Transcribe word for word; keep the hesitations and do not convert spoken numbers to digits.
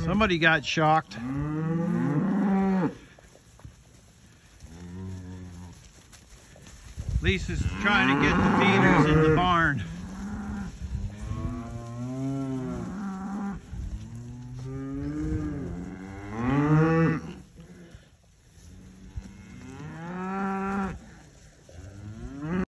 Somebody got shocked. Lisa's trying to get the feeders in the barn.